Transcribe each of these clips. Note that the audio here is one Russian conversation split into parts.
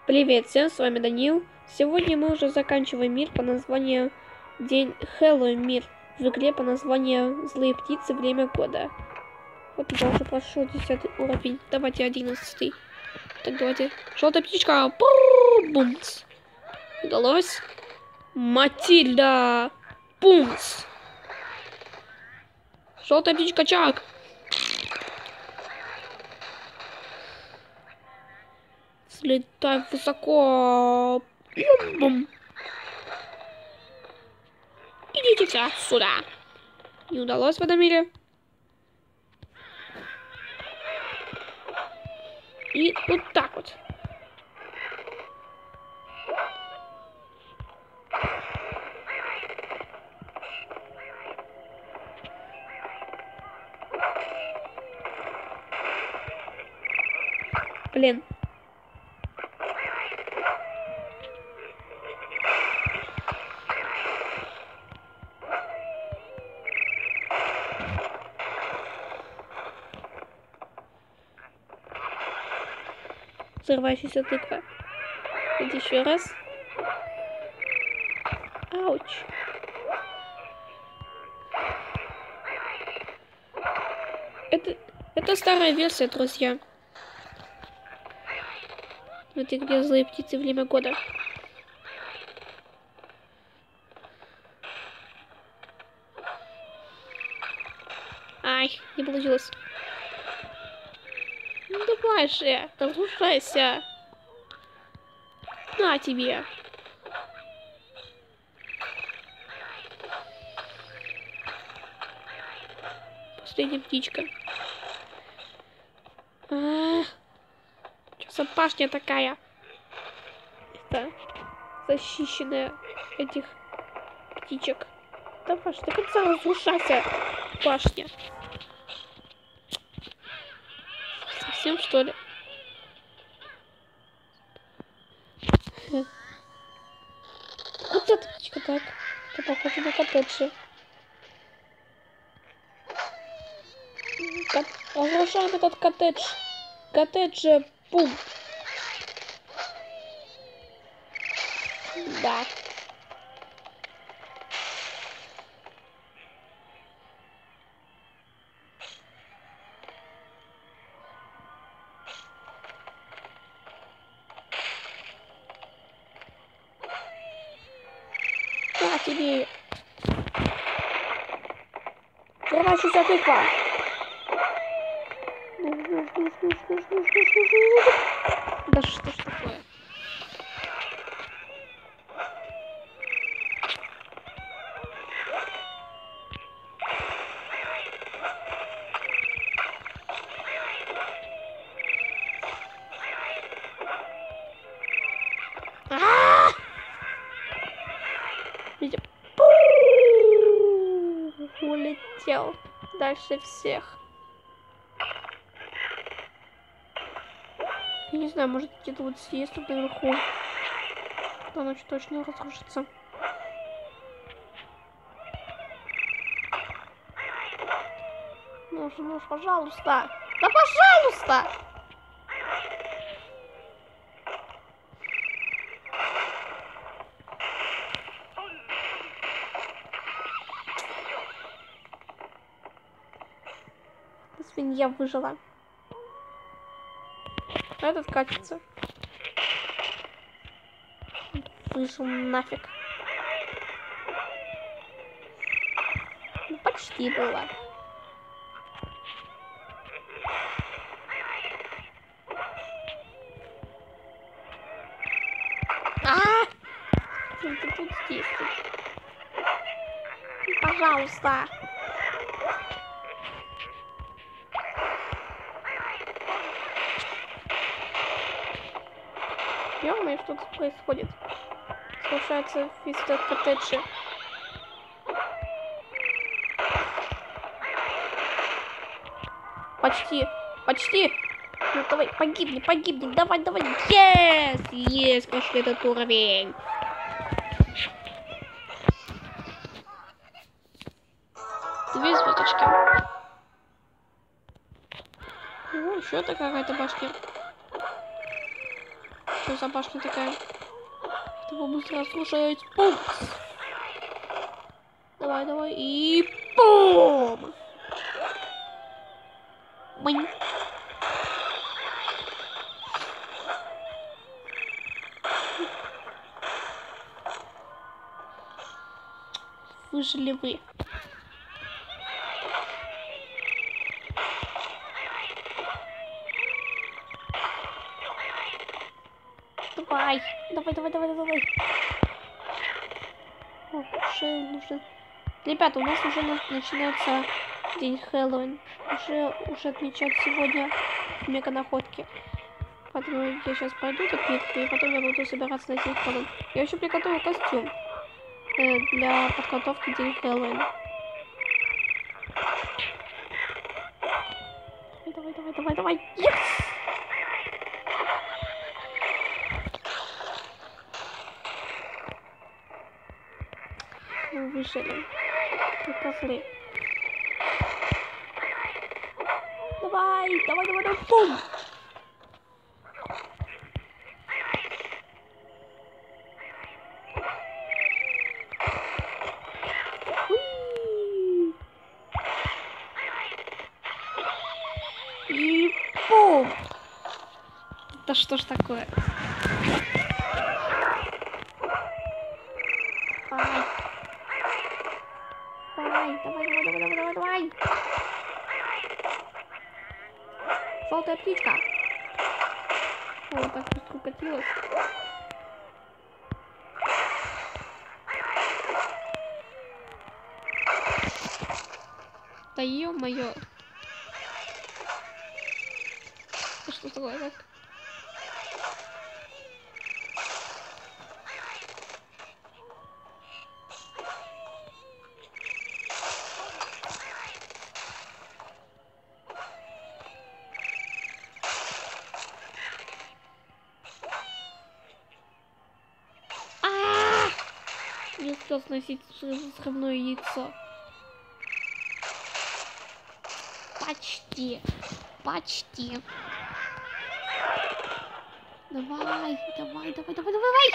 Привет всем, с вами Данил. Сегодня мы уже заканчиваем мир по названию День Хэллоуин мир в игре по названию Злые птицы время года. Вот я уже прошел 10 уровень. Давайте 11. Так, давайте. Желтая птичка. Бумс. Удалось. Матильда. Бумс. Желтая птичка Чак. Слетай высоко. Бум. Идите все отсюда. Не удалось в этом мире. И вот так вот. Блин. Взрывающаяся тыква. Давайте еще раз. Ауч. Это старая версия, друзья. Это где злые птицы время года. Ай, не получилось. Ну давай же, разрушайся. На тебе. Последняя птичка. Что за башня такая? Это защищенная этих птичек. Давай же до конца разрушайся, башня. Совсем что ли? Вот эта птичка так. Это похоже на коттеджи. Разрушаем этот коттедж. Коттедж, бум. Да. На тебе. Взрывающаяся тыква. Да что ж такое? Улетел дальше всех. Я не знаю, может где-то вот здесь, тут наверху. Да, ночь точно разрушится. Ну, пожалуйста. Да пожалуйста! Свинья выжила. А этот катится. Вышел нафиг. Ну, почти было. Ты тут здесь. Пожалуйста. Ё-моё, что тут происходит? Слушается весь этот коттедж. Почти. Ну давай, погибни, давай. Есть, прошли этот уровень. Две звездочки. О, еще какая-то башня. Что за башня такая? Его быстро разрушать. Бум! Давай, давай. И бум! Бынь. Выжили вы. Давай, давай, давай, давай, давай. О, нужен. Ребята, у нас уже начинается день Хэллоуин. Уже отмечают сегодня мега находки. Поэтому я сейчас пойду этот мир, и потом я буду собираться на день Хэллоуин. Я еще приготовил костюм для подготовки день Хэллоуин. Давай, давай, давай, давай. Yes! Мы выжили. И козлы. Давай, давай, давай, давай, бум! И бум! Да что ж такое? Давай, давай, давай, давай, давай, давай, давай. Желтая птичка. О, так быстро укатилась. Да ё-моё. Да что такое так? Не успел сносить взрывное яйцо. Почти. Почти. Давай, давай, давай, давай, давай.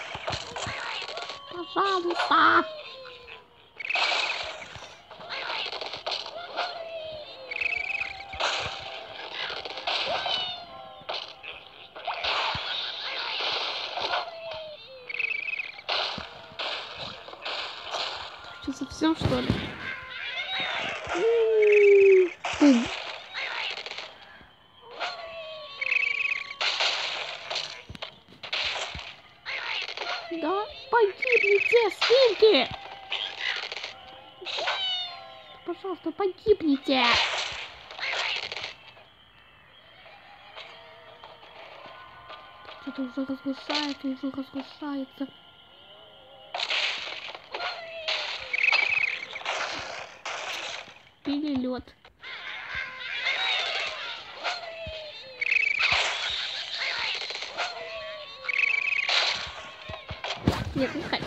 Пожалуйста. Что, совсем что ли? Бум. Да, погибните, свинки! Пожалуйста, погибните! Что-то уже разрушается, Пили лед. Нет, не хочу.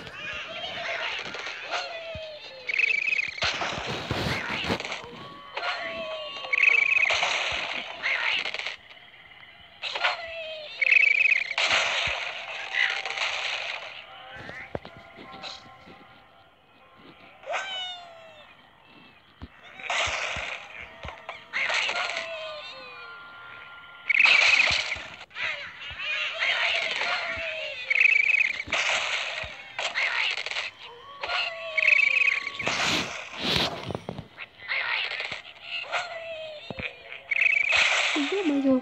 Ё-моё.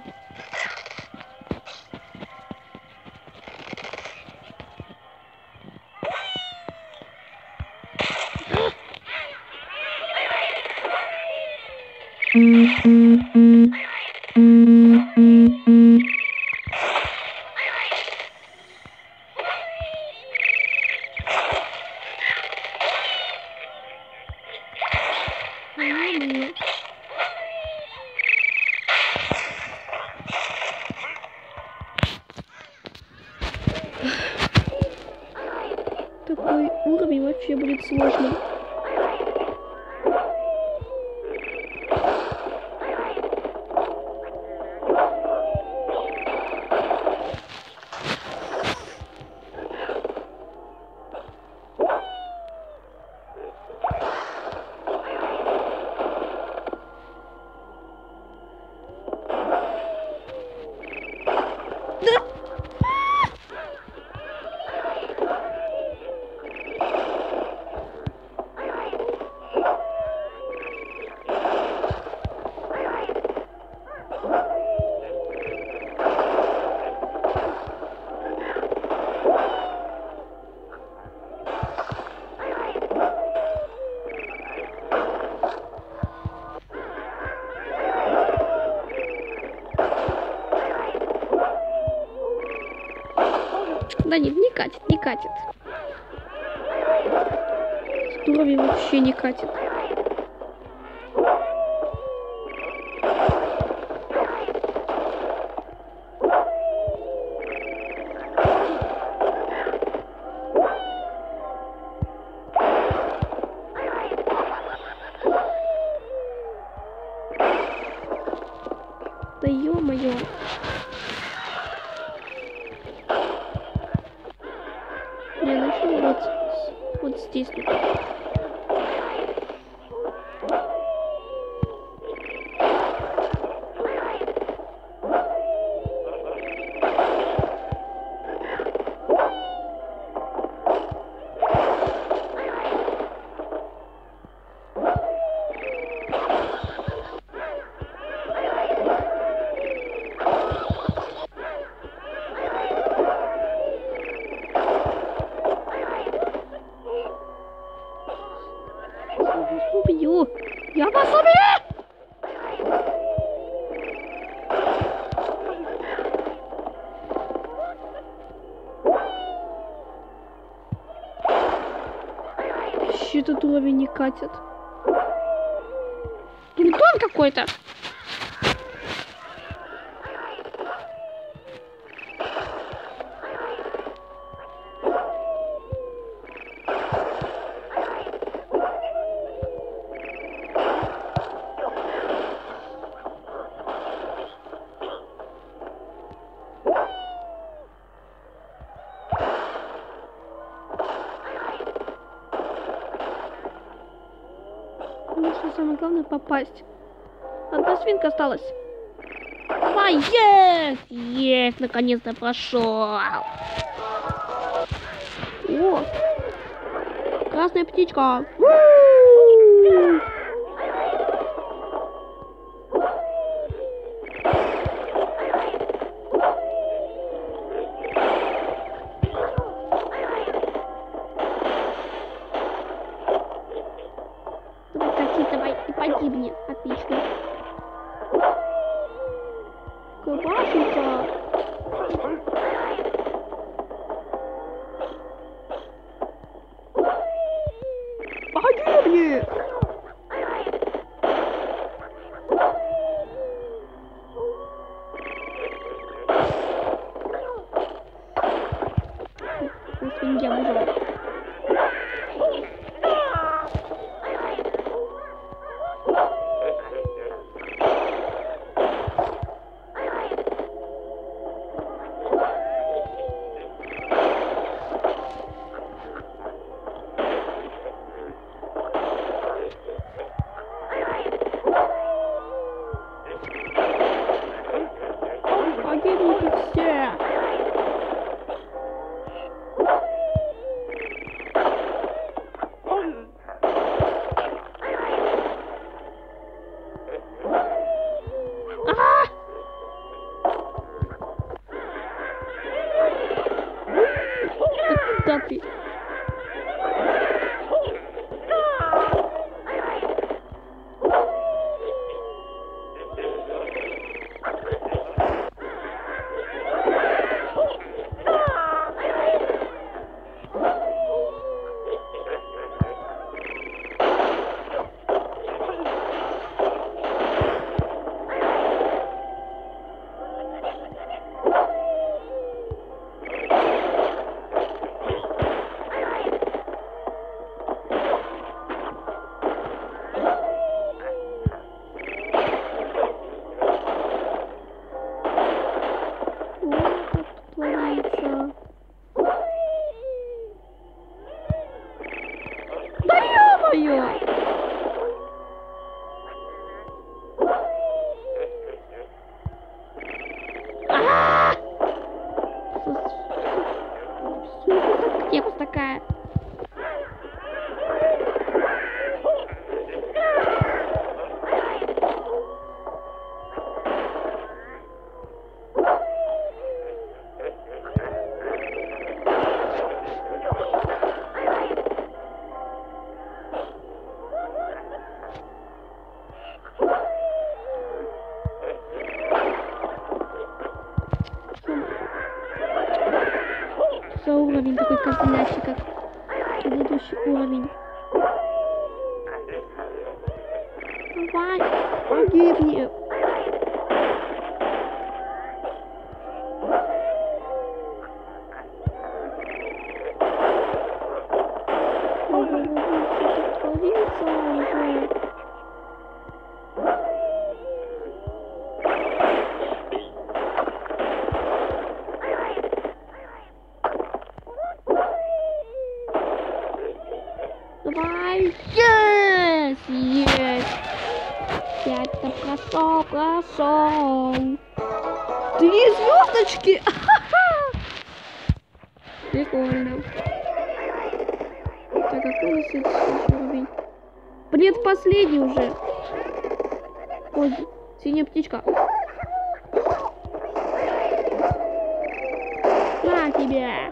Такой уровень вообще будет сложным. Да нет, не катит, не катит. С турами вообще не катит. Да ё-моё. Я начну вот здесь. Вот. Убью! Я вас убью! Вообще этот уровень не катит. Плутон какой-то. Нужно самое главное попасть. Одна свинка осталась. Давай, есть! Есть! Наконец-то прошел. О! Красная птичка. Давай, и погибни. Отлично. Кабашенька. Погибни! Свинья ужасна. Погибните все! Да ты. Крепость такая. за уровень такой козлящий, как предыдущий уровень? Давай, погибни. Что творится уже? Давай! Есть! Есть! 5-то прошел! 3 звездочки! Прикольно. Так, какой у нас следующий уровень? Предпоследний уже. Ой, синяя птичка. На тебе!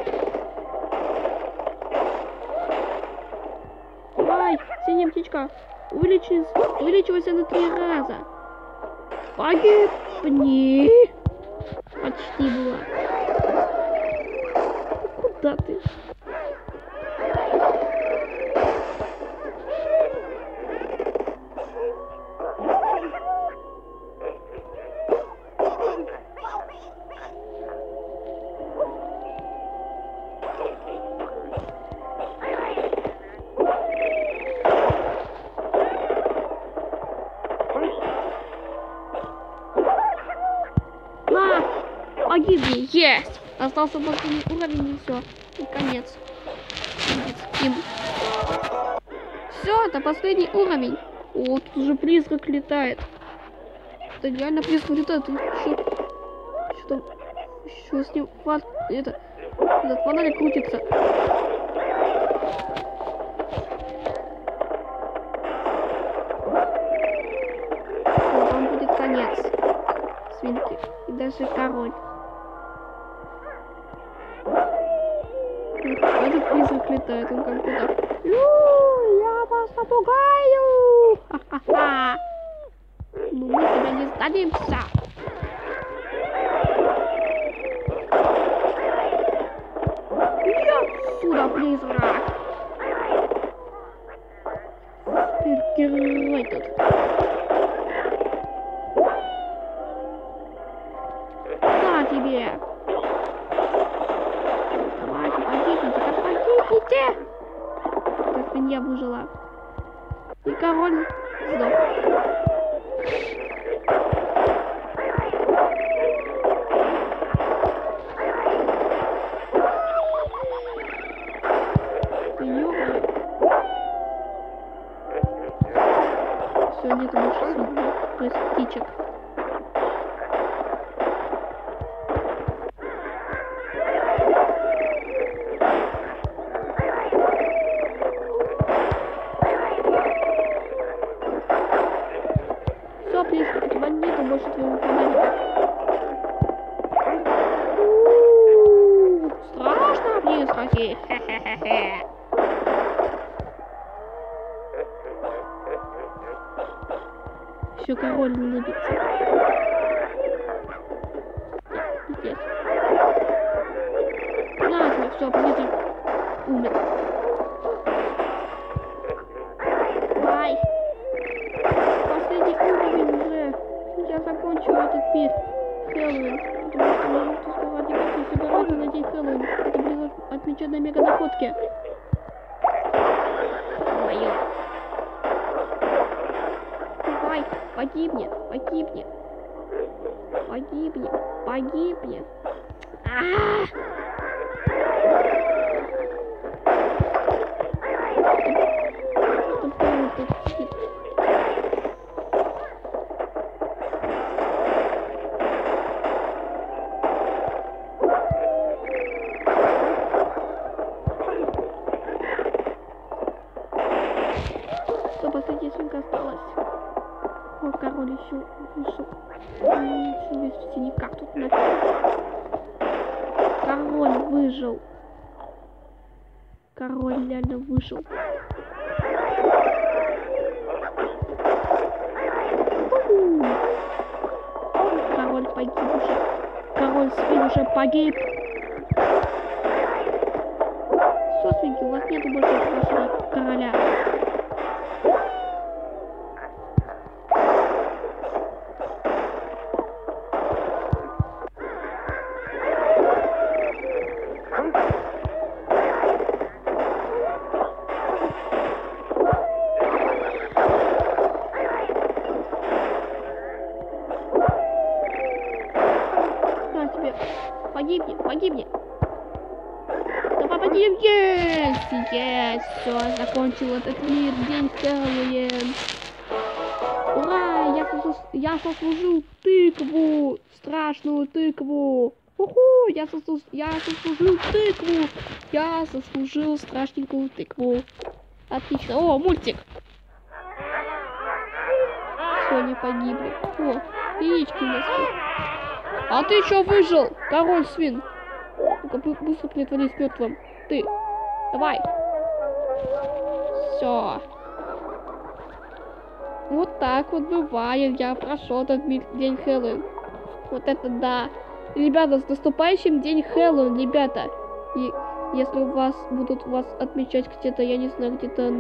Давай, синяя птичка, увеличивайся на 3 раза. Погибни. Почти было. Куда ты? Погибни, есть! Остался последний уровень и все. И конец. Все, это последний уровень. О, тут уже призрак летает. Это реально призрак летает. Что с ним? Этот фонарик крутится. Вот, там будет конец. Свинки. И даже король. Этот призрак летает, он как будто... Я вас напугаю! Ха-ха-ха! Ну мы тебя не сдадимся! Иди отсюда, призрак! Герой тут. На тебе! Погибните! Эта свинья выжила. И король сдох. Все, нету больше свиньи. То есть птичек. У тебя нету больше твоего фонарика. Страшно вниз ходить. Еще король улыбится. Пиздец. На, все, призрак умер. Ай. Последний уровень уже. Я закончу этот мир. Хэллоуин. Потому что мне нужно скоро одеваться и собираться на день Хэллоуин. Это будет отмечено мега находки. Моё. Давай, погибни, погибни. Погибни, погибни. Последняя свинка осталась. О, король еще вышел. Еще видите, никак тут нафиг. Король выжил. Король реально выжил. Король погиб уже. Король свин уже погиб. нету больше вашего короля. На тебе. Погибни, погибни. Давай погибни. Есть. Все, закончил этот мир. День Хэллоуин. Ура! Я заслужил тыкву. Страшную тыкву. Уху! Я заслужил тыкву. Я заслужил страшненькую тыкву. Отлично. О, мультик. Все, не погибли. О, яички у нас. А ты чё выжил, король свин? Ну-ка, быстро притворись мертвым. Ты. Давай. Все. Вот так вот бывает. Я прошел этот день Хэллоуин. Вот это да. Ребята, с наступающим день Хэллоуин, ребята. И если у вас будут вас отмечать где-то, я не знаю, где-то...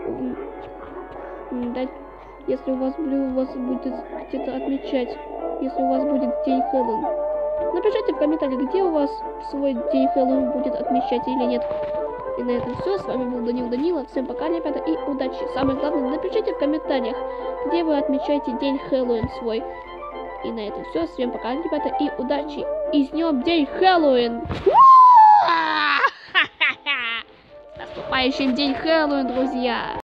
Если у вас будет где-то отмечать, если у вас будет день Хэллоуин, напишите в комментариях, где у вас свой день Хэллоуин будет отмечать или нет. И на этом все. С вами был Данила. Всем пока, ребята, и удачи. Самое главное, напишите в комментариях, где вы отмечаете день Хэллоуин свой. И на этом все. Всем пока, ребята, и удачи. И с днем день Хэллоуин! С наступающим день Хэллоуин, друзья!